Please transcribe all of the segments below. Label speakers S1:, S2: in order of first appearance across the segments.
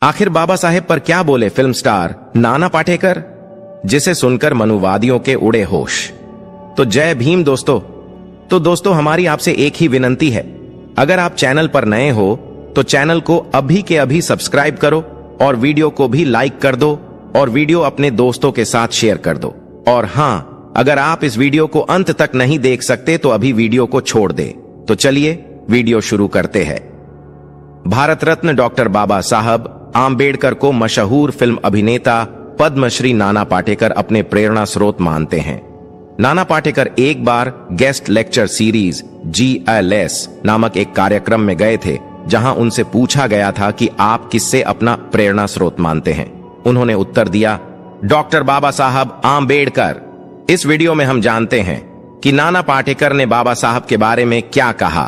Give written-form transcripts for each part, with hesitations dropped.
S1: आखिर बाबा साहेब पर क्या बोले फिल्म स्टार नाना पाटेकर, जिसे सुनकर मनुवादियों के उड़े होश। तो जय भीम दोस्तों। तो दोस्तों, हमारी आपसे एक ही विनंती है, अगर आप चैनल पर नए हो तो चैनल को अभी के अभी सब्सक्राइब करो और वीडियो को भी लाइक कर दो और वीडियो अपने दोस्तों के साथ शेयर कर दो। और हां, अगर आप इस वीडियो को अंत तक नहीं देख सकते तो अभी वीडियो को छोड़ दे। तो चलिए वीडियो शुरू करते हैं। भारत रत्न डॉक्टर बाबा साहब आम्बेडकर को मशहूर फिल्म अभिनेता पद्मश्री नाना पाटेकर अपने प्रेरणा स्रोत मानते हैं। नाना पाटेकर एक बार गेस्ट लेक्चर सीरीज GLS नामक एक कार्यक्रम में गए थे, जहां उनसे पूछा गया था कि आप किससे अपना प्रेरणा स्रोत मानते हैं। उन्होंने उत्तर दिया, डॉक्टर बाबा साहब आम्बेडकर। इस वीडियो में हम जानते हैं कि नाना पाटेकर ने बाबा साहब के बारे में क्या कहा।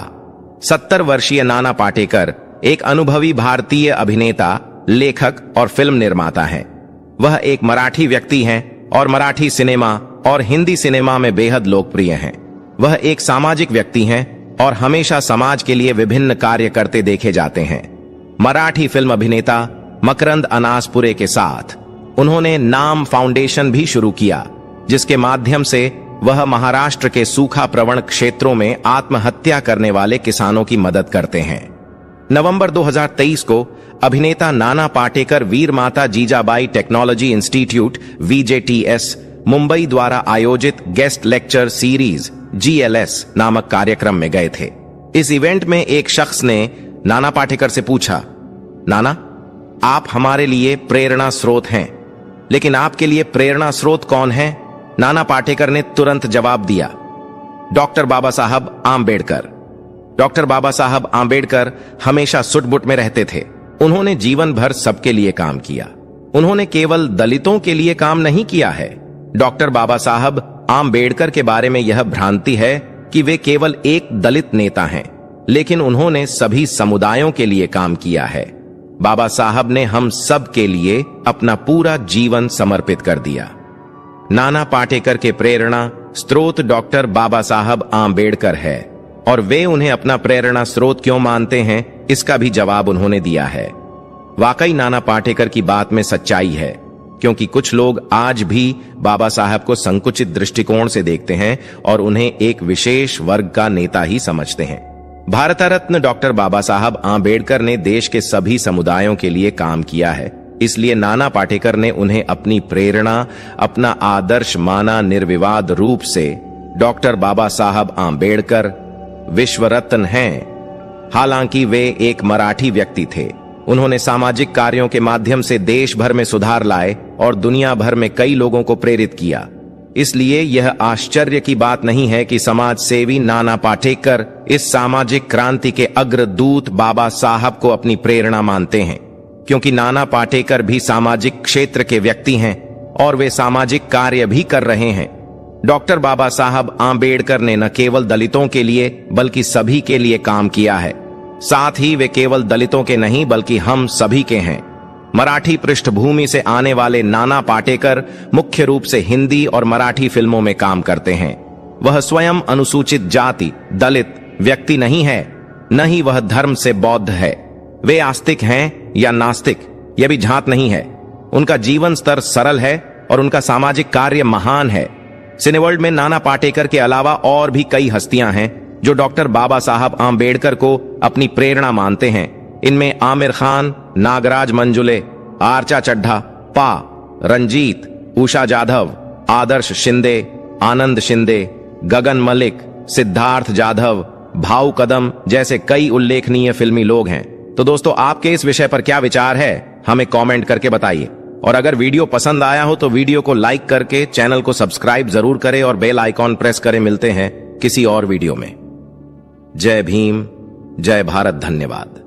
S1: 70 वर्षीय नाना पाटेकर एक अनुभवी भारतीय अभिनेता, लेखक और फिल्म निर्माता हैं। वह एक मराठी व्यक्ति हैं और मराठी सिनेमा और हिंदी सिनेमा में बेहद लोकप्रिय हैं। वह एक सामाजिक व्यक्ति हैं और हमेशा समाज के लिए विभिन्न कार्य करते देखे जाते हैं। मराठी फिल्म अभिनेता मकरंद अनासपुरे के साथ उन्होंने नाम फाउंडेशन भी शुरू किया, जिसके माध्यम से वह महाराष्ट्र के सूखा प्रवण क्षेत्रों में आत्महत्या करने वाले किसानों की मदद करते हैं। नवंबर 2023 को अभिनेता नाना Patekar Veer Mata Jijabai technology institute VJTS Mumbai द्वारा आयोजित गेस्ट लेक्चर सीरीज GLS नामक कार्यक्रम में गए थे। इस इवेंट में एक शख्स ने नाना पाटेकर से पूछा, नाना, आप हमारे लिए प्रेरणा स्रोत हैं, लेकिन आपके लिए प्रेरणा स्रोत कौन है? नाना पाटेकर ने तुरंत जवाब दिया, डॉक्टर बाबा साहब आम्बेडकर। डॉक्टर बाबा साहब आम्बेडकर हमेशा सुटबुट में रहते थे। उन्होंने जीवन भर सबके लिए काम किया। उन्होंने केवल दलितों के लिए काम नहीं किया है। डॉक्टर बाबा साहब आम्बेडकर के बारे में यह भ्रांति है कि वे केवल एक दलित नेता हैं, लेकिन उन्होंने सभी समुदायों के लिए काम किया है। बाबा साहब ने हम सब के लिए अपना पूरा जीवन समर्पित कर दिया। नाना पाटेकर के प्रेरणा स्रोत डॉक्टर बाबा साहब आम्बेडकर है, और वे उन्हें अपना प्रेरणा स्रोत क्यों मानते हैं, इसका भी जवाब उन्होंने दिया है। वाकई नाना पाटेकर की बात में सच्चाई है, क्योंकि कुछ लोग आज भी बाबा साहब को संकुचित दृष्टिकोण से देखते हैं और उन्हें एक विशेष वर्ग का नेता ही समझते हैं। भारत रत्न डॉक्टर बाबा साहब आम्बेडकर ने देश के सभी समुदायों के लिए काम किया है, इसलिए नाना पाटेकर ने उन्हें अपनी प्रेरणा, अपना आदर्श माना। निर्विवाद रूप से डॉक्टर बाबा साहब आम्बेडकर विश्व रत्न हैं। हालांकि वे एक मराठी व्यक्ति थे। उन्होंने सामाजिक कार्यों के माध्यम से देश भर में सुधार लाए और दुनिया भर में कई लोगों को प्रेरित किया। इसलिए यह आश्चर्य की बात नहीं है कि समाज सेवी नाना पाटेकर इस सामाजिक क्रांति के अग्रदूत बाबा साहब को अपनी प्रेरणा मानते हैं, क्योंकि नाना पाटेकर भी सामाजिक क्षेत्र के व्यक्ति हैं और वे सामाजिक कार्य भी कर रहे हैं। डॉक्टर बाबा साहब आम्बेडकर ने न केवल दलितों के लिए बल्कि सभी के लिए काम किया है। साथ ही वे केवल दलितों के नहीं बल्कि हम सभी के हैं। मराठी पृष्ठभूमि से आने वाले नाना पाटेकर मुख्य रूप से हिंदी और मराठी फिल्मों में काम करते हैं। वह स्वयं अनुसूचित जाति दलित व्यक्ति नहीं है, न ही वह धर्म से बौद्ध है। वे आस्तिक हैं या नास्तिक, यह भी झांत नहीं है। उनका जीवन स्तर सरल है और उनका सामाजिक कार्य महान है। सिनेवर्ल्ड में नाना पाटेकर के अलावा और भी कई हस्तियां हैं जो डॉक्टर बाबा साहब आम्बेडकर को अपनी प्रेरणा मानते हैं। इनमें आमिर खान, नागराज मंजुले, आर्चा चड्ढा, पा, रंजीत, उषा जाधव, आदर्श शिंदे, आनंद शिंदे, गगन मलिक, सिद्धार्थ जाधव, भाऊ कदम जैसे कई उल्लेखनीय फिल्मी लोग हैं। तो दोस्तों, आपके इस विषय पर क्या विचार है, हमें कमेंट करके बताइए। और अगर वीडियो पसंद आया हो तो वीडियो को लाइक करके चैनल को सब्सक्राइब जरूर करें और बेल आइकॉन प्रेस करें। मिलते हैं किसी और वीडियो में। जय भीम, जय भारत, धन्यवाद।